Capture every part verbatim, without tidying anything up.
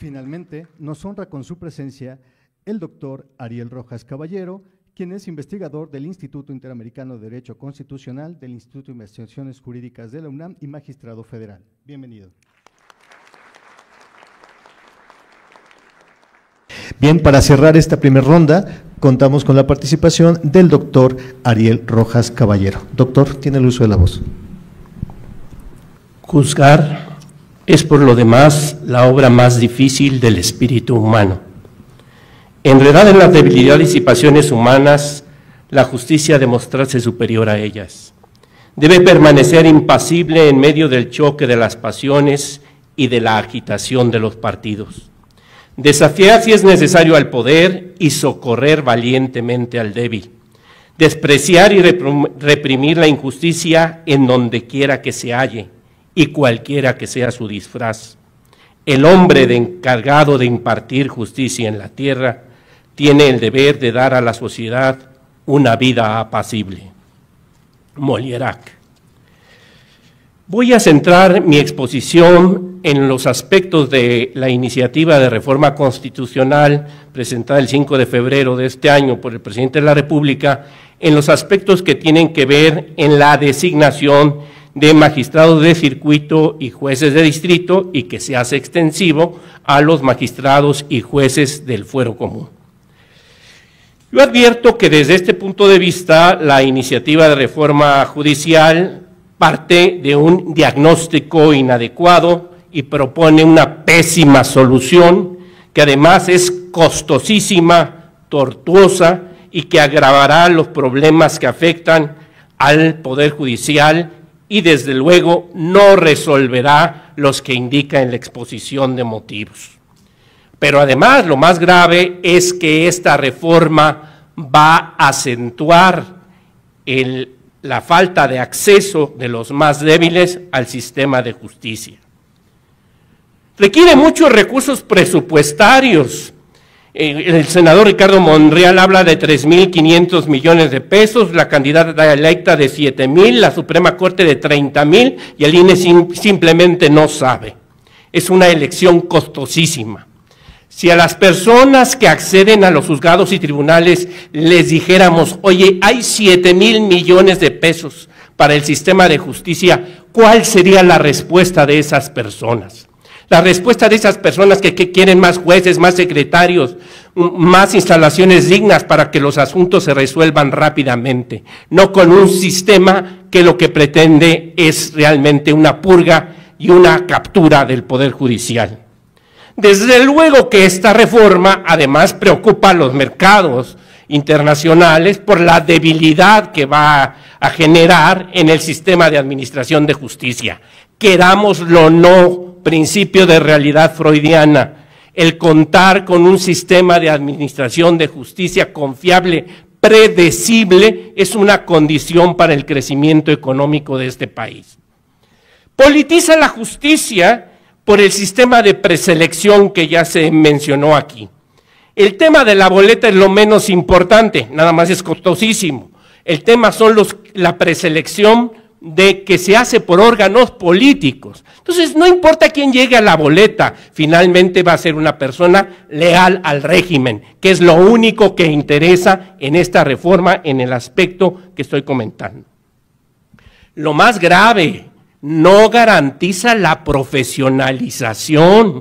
Finalmente, nos honra con su presencia el doctor Ariel Rojas Caballero, quien es investigador del Instituto Interamericano de Derecho Constitucional, del Instituto de Investigaciones Jurídicas de la UNAM y magistrado federal. Bienvenido. Bien, para cerrar esta primera ronda, contamos con la participación del doctor Ariel Rojas Caballero. Doctor, tiene el uso de la voz. Juzgar es por lo demás la obra más difícil del espíritu humano. Enredada en las debilidades y pasiones humanas, la justicia ha de mostrarse superior a ellas. Debe permanecer impasible en medio del choque de las pasiones y de la agitación de los partidos. Desafiar si es necesario al poder y socorrer valientemente al débil. Despreciar y reprimir la injusticia en donde quiera que se halle y cualquiera que sea su disfraz. El hombre de encargado de impartir justicia en la tierra tiene el deber de dar a la sociedad una vida apacible. Molière. Voy a centrar mi exposición en los aspectos de la iniciativa de reforma constitucional presentada el cinco de febrero de este año por el presidente de la República, en los aspectos que tienen que ver en la designación de magistrados de circuito y jueces de distrito y que se hace extensivo a los magistrados y jueces del fuero común. Yo advierto que desde este punto de vista la iniciativa de reforma judicial parte de un diagnóstico inadecuado y propone una pésima solución que además es costosísima, tortuosa y que agravará los problemas que afectan al Poder Judicial y desde luego no resolverá los que indica en la exposición de motivos. Pero además lo más grave es que esta reforma va a acentuar el, la falta de acceso de los más débiles al sistema de justicia. Requiere muchos recursos presupuestarios. El senador Ricardo Monreal habla de tres mil quinientos millones de pesos, la candidata electa de siete mil, la Suprema Corte de treinta mil y el I N E sim, simplemente no sabe. Es una elección costosísima. Si a las personas que acceden a los juzgados y tribunales les dijéramos, oye, hay siete mil millones de pesos para el sistema de justicia, ¿cuál sería la respuesta de esas personas? La respuesta de esas personas que, que quieren más jueces, más secretarios, más instalaciones dignas para que los asuntos se resuelvan rápidamente, no con un sistema que lo que pretende es realmente una purga y una captura del Poder Judicial. Desde luego que esta reforma además preocupa a los mercados internacionales por la debilidad que va a generar en el sistema de administración de justicia. Querámoslo o no, principio de realidad freudiana, el contar con un sistema de administración de justicia confiable, predecible, es una condición para el crecimiento económico de este país. Politiza la justicia por el sistema de preselección que ya se mencionó aquí. El tema de la boleta es lo menos importante, nada más es costosísimo. El tema son los, la preselección de que se hace por órganos políticos. Entonces, no importa quién llegue a la boleta, finalmente va a ser una persona leal al régimen, que es lo único que interesa en esta reforma en el aspecto que estoy comentando. Lo más grave, no garantiza la profesionalización.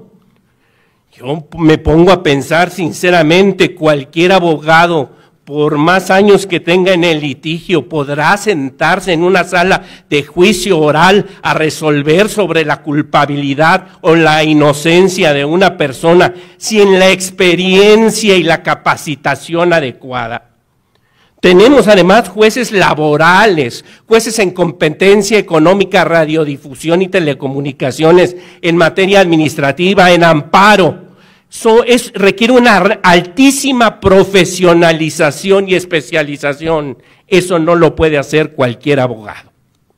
Yo me pongo a pensar sinceramente, cualquier abogado, por más años que tenga en el litigio, podrá sentarse en una sala de juicio oral a resolver sobre la culpabilidad o la inocencia de una persona sin la experiencia y la capacitación adecuada. Tenemos además jueces laborales, jueces en competencia económica, radiodifusión y telecomunicaciones, en materia administrativa, en amparo. So, es, requiere una altísima profesionalización y especialización. Eso no lo puede hacer cualquier abogado.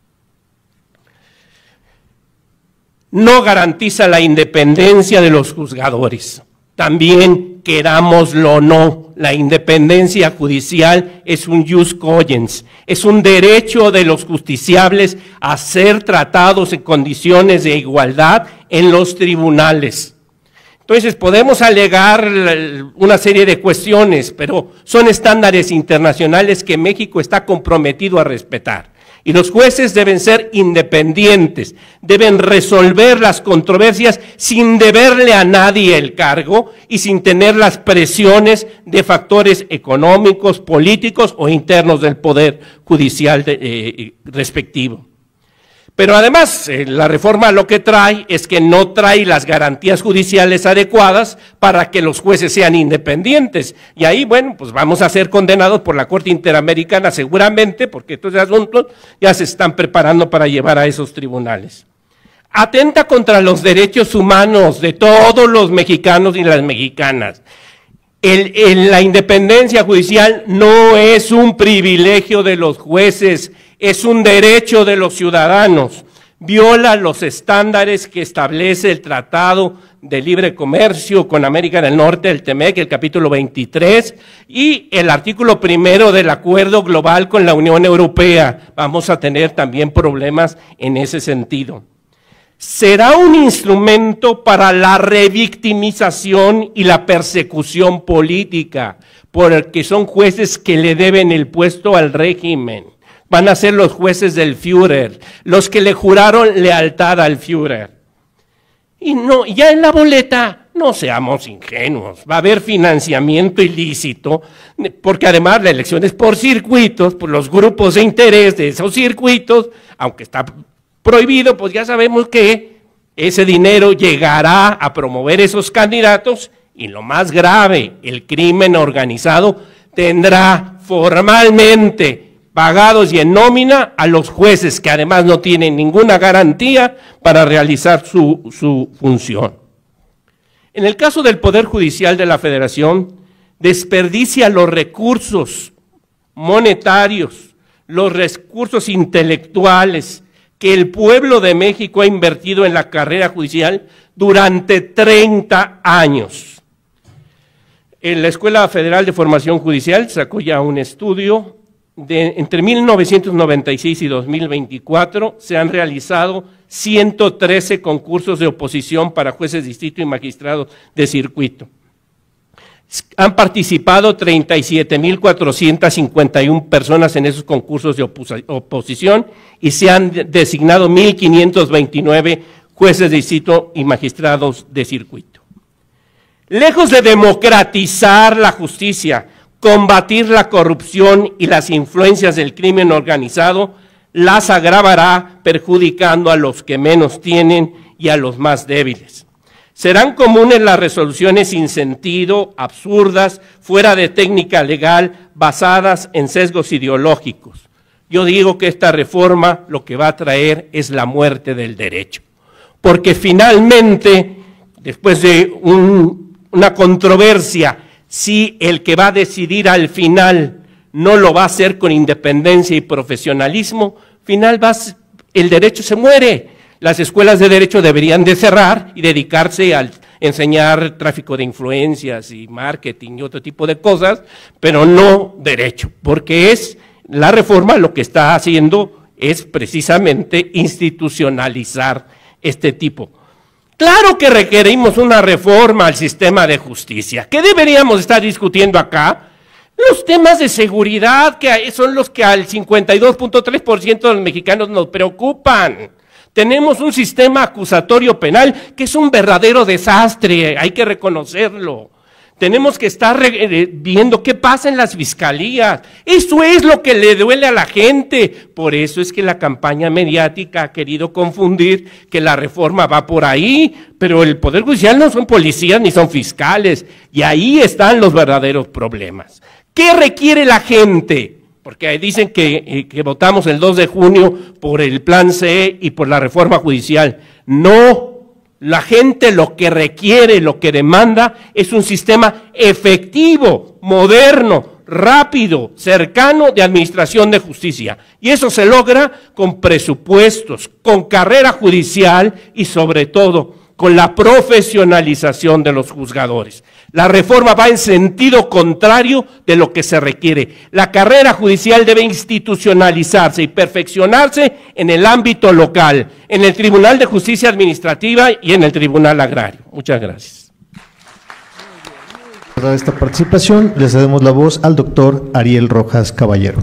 No garantiza la independencia de los juzgadores. También, querámoslo o no, la independencia judicial es un jus cogens, es un derecho de los justiciables a ser tratados en condiciones de igualdad en los tribunales. Entonces podemos alegar una serie de cuestiones, pero son estándares internacionales que México está comprometido a respetar. Y los jueces deben ser independientes, deben resolver las controversias sin deberle a nadie el cargo y sin tener las presiones de factores económicos, políticos o internos del Poder Judicial de, eh, respectivo. Pero además, eh, la reforma lo que trae es que no trae las garantías judiciales adecuadas para que los jueces sean independientes. Y ahí, bueno, pues vamos a ser condenados por la Corte Interamericana seguramente, porque estos asuntos ya se están preparando para llevar a esos tribunales. Atenta contra los derechos humanos de todos los mexicanos y las mexicanas. El, el, la independencia judicial no es un privilegio de los jueces, es un derecho de los ciudadanos. Viola los estándares que establece el Tratado de Libre Comercio con América del Norte, el TEMEC, el capítulo veintitrés, y el artículo primero del Acuerdo Global con la Unión Europea. Vamos a tener también problemas en ese sentido. Será un instrumento para la revictimización y la persecución política, porque son jueces que le deben el puesto al régimen. Van a ser los jueces del Führer, los que le juraron lealtad al Führer. Y no, ya en la boleta, no seamos ingenuos, va a haber financiamiento ilícito, porque además la elección es por circuitos, por los grupos de interés de esos circuitos, aunque está prohibido, pues ya sabemos que ese dinero llegará a promover esos candidatos y lo más grave, el crimen organizado tendrá formalmente pagados y en nómina a los jueces que además no tienen ninguna garantía para realizar su, su función. En el caso del Poder Judicial de la Federación, desperdicia los recursos monetarios, los recursos intelectuales que el pueblo de México ha invertido en la carrera judicial durante treinta años. En la Escuela Federal de Formación Judicial sacó ya un estudio de entre mil novecientos noventa y seis y dos mil veinticuatro se han realizado ciento trece concursos de oposición para jueces de distrito y magistrados de circuito. Han participado treinta y siete mil cuatrocientas cincuenta y una personas en esos concursos de oposición y se han designado mil quinientos veintinueve jueces de distrito y magistrados de circuito. Lejos de democratizar la justicia, combatir la corrupción y las influencias del crimen organizado, las agravará perjudicando a los que menos tienen y a los más débiles. Serán comunes las resoluciones sin sentido, absurdas, fuera de técnica legal, basadas en sesgos ideológicos. Yo digo que esta reforma lo que va a traer es la muerte del derecho, porque finalmente, después de un, una controversia, si el que va a decidir al final no lo va a hacer con independencia y profesionalismo, final va, el derecho se muere. Las escuelas de derecho deberían de cerrar y dedicarse a enseñar tráfico de influencias y marketing y otro tipo de cosas, pero no derecho, porque es la reforma lo que está haciendo es precisamente institucionalizar este tipo. Claro que requerimos una reforma al sistema de justicia. ¿Qué deberíamos estar discutiendo acá? Los temas de seguridad, que son los que al cincuenta y dos punto tres por ciento de los mexicanos nos preocupan. Tenemos un sistema acusatorio penal que es un verdadero desastre, hay que reconocerlo. Tenemos que estar viendo qué pasa en las fiscalías. Eso es lo que le duele a la gente. Por eso es que la campaña mediática ha querido confundir que la reforma va por ahí, pero el Poder Judicial no son policías ni son fiscales, y ahí están los verdaderos problemas. ¿Qué requiere la gente? Porque dicen que, que votamos el dos de junio por el Plan C y por la reforma judicial. No. La gente lo que requiere, lo que demanda es un sistema efectivo, moderno, rápido, cercano de administración de justicia. Y eso se logra con presupuestos, con carrera judicial y sobre todo con la profesionalización de los juzgadores. La reforma va en sentido contrario de lo que se requiere. La carrera judicial debe institucionalizarse y perfeccionarse en el ámbito local, en el Tribunal de Justicia Administrativa y en el Tribunal Agrario. Muchas gracias. Para esta participación, le cedemos la voz al doctor Ariel Rojas Caballero.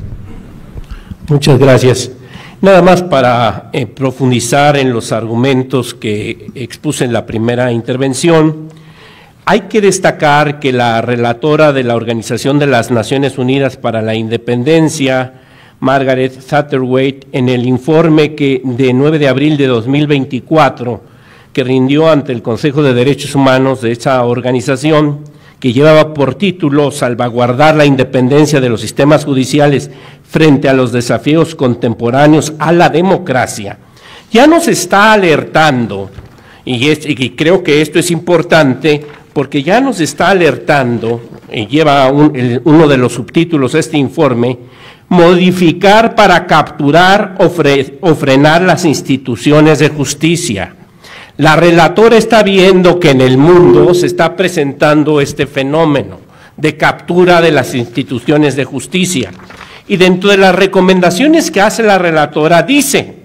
Muchas gracias. Nada más para eh, profundizar en los argumentos que expuse en la primera intervención, hay que destacar que la relatora de la Organización de las Naciones Unidas para la Independencia, Margaret Satterthwaite, en el informe que de nueve de abril de dos mil veinticuatro, que rindió ante el Consejo de Derechos Humanos de esa organización, que llevaba por título Salvaguardar la independencia de los sistemas judiciales frente a los desafíos contemporáneos a la democracia, ya nos está alertando, y, es, y creo que esto es importante, porque ya nos está alertando, y lleva un, el, uno de los subtítulos a este informe, modificar para capturar o, fre, o frenar las instituciones de justicia. La relatora está viendo que en el mundo se está presentando este fenómeno de captura de las instituciones de justicia. Y dentro de las recomendaciones que hace la relatora dice,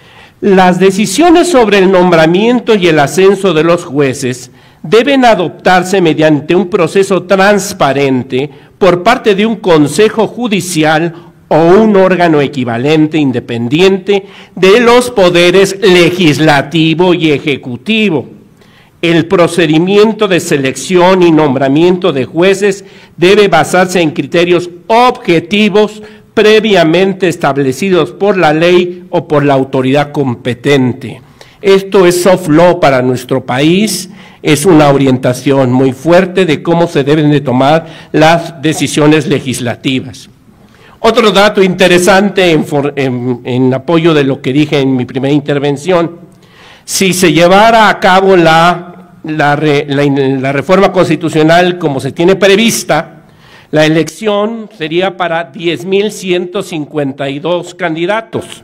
las decisiones sobre el nombramiento y el ascenso de los jueces deben adoptarse mediante un proceso transparente por parte de un consejo judicial o un órgano equivalente independiente de los poderes legislativo y ejecutivo. El procedimiento de selección y nombramiento de jueces debe basarse en criterios objetivos previamente establecidos por la ley o por la autoridad competente. Esto es soft law para nuestro país, es una orientación muy fuerte de cómo se deben de tomar las decisiones legislativas. Otro dato interesante en, en, en apoyo de lo que dije en mi primera intervención, si se llevara a cabo la, la, la, la reforma constitucional como se tiene prevista, la elección sería para diez mil ciento cincuenta y dos candidatos.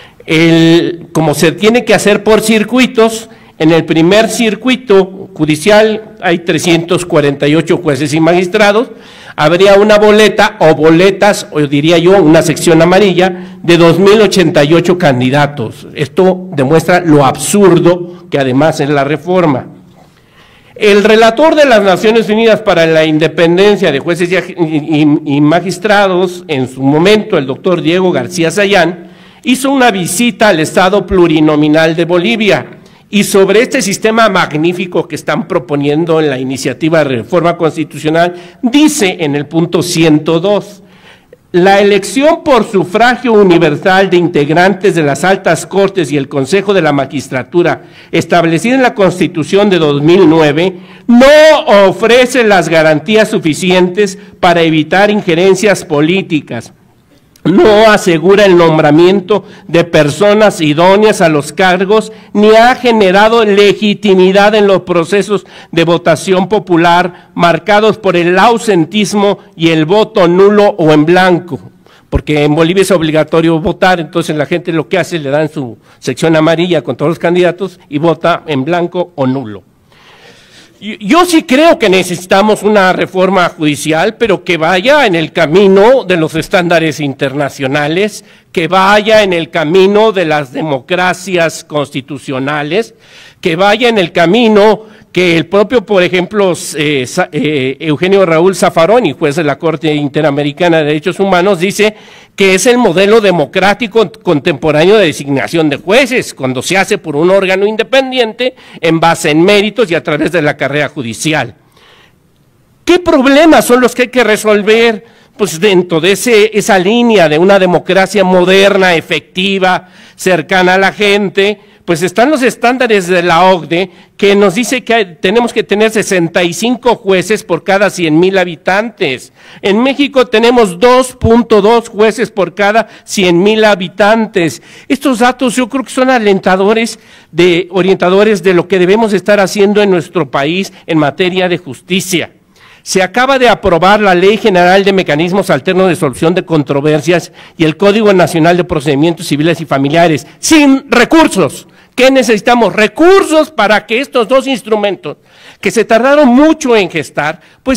El, como se tiene que hacer por circuitos, en el primer circuito judicial hay trescientos cuarenta y ocho jueces y magistrados, habría una boleta o boletas, o diría yo, una sección amarilla de dos mil ochenta y ocho candidatos. Esto demuestra lo absurdo que además es la reforma. El relator de las Naciones Unidas para la Independencia de Jueces y, y, y Magistrados, en su momento, el doctor Diego García Sayán, hizo una visita al Estado plurinominal de Bolivia, y sobre este sistema magnífico que están proponiendo en la iniciativa de reforma constitucional, dice en el punto ciento dos, la elección por sufragio universal de integrantes de las altas cortes y el Consejo de la Magistratura, establecida en la Constitución de dos mil nueve, no ofrece las garantías suficientes para evitar injerencias políticas, no asegura el nombramiento de personas idóneas a los cargos, ni ha generado legitimidad en los procesos de votación popular marcados por el ausentismo y el voto nulo o en blanco, porque en Bolivia es obligatorio votar, entonces la gente lo que hace, le dan su sección amarilla con todos los candidatos y vota en blanco o nulo. Yo sí creo que necesitamos una reforma judicial, pero que vaya en el camino de los estándares internacionales, que vaya en el camino de las democracias constitucionales, que vaya en el camino que el propio, por ejemplo, eh, eh, Eugenio Raúl Zaffaroni, juez de la Corte Interamericana de Derechos Humanos, dice que es el modelo democrático contemporáneo de designación de jueces, cuando se hace por un órgano independiente en base en méritos y a través de la carrera judicial. ¿Qué problemas son los que hay que resolver? Pues dentro de ese, esa línea de una democracia moderna, efectiva, cercana a la gente, pues están los estándares de la O C D E que nos dice que hay, tenemos que tener sesenta y cinco jueces por cada cien mil habitantes. En México tenemos dos punto dos jueces por cada cien mil habitantes. Estos datos yo creo que son alentadores, de, orientadores de lo que debemos estar haciendo en nuestro país en materia de justicia. Se acaba de aprobar la Ley General de Mecanismos Alternos de Solución de Controversias y el Código Nacional de Procedimientos Civiles y Familiares, sin recursos. ¿Qué necesitamos? Recursos para que estos dos instrumentos, que se tardaron mucho en gestar, pues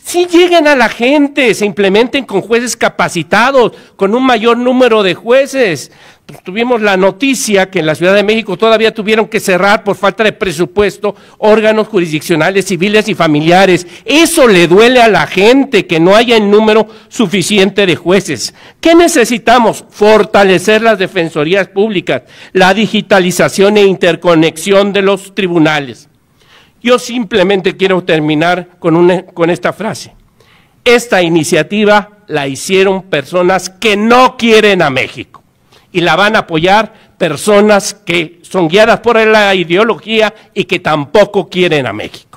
sí lleguen a la gente, se implementen con jueces capacitados, con un mayor número de jueces. Pues tuvimos la noticia que en la Ciudad de México todavía tuvieron que cerrar por falta de presupuesto órganos jurisdiccionales, civiles y familiares. Eso le duele a la gente, que no haya el número suficiente de jueces. ¿Qué necesitamos? Fortalecer las defensorías públicas, la digitalización e interconexión de los tribunales. Yo simplemente quiero terminar con, una, con esta frase. Esta iniciativa la hicieron personas que no quieren a México y la van a apoyar personas que son guiadas por la ideología y que tampoco quieren a México.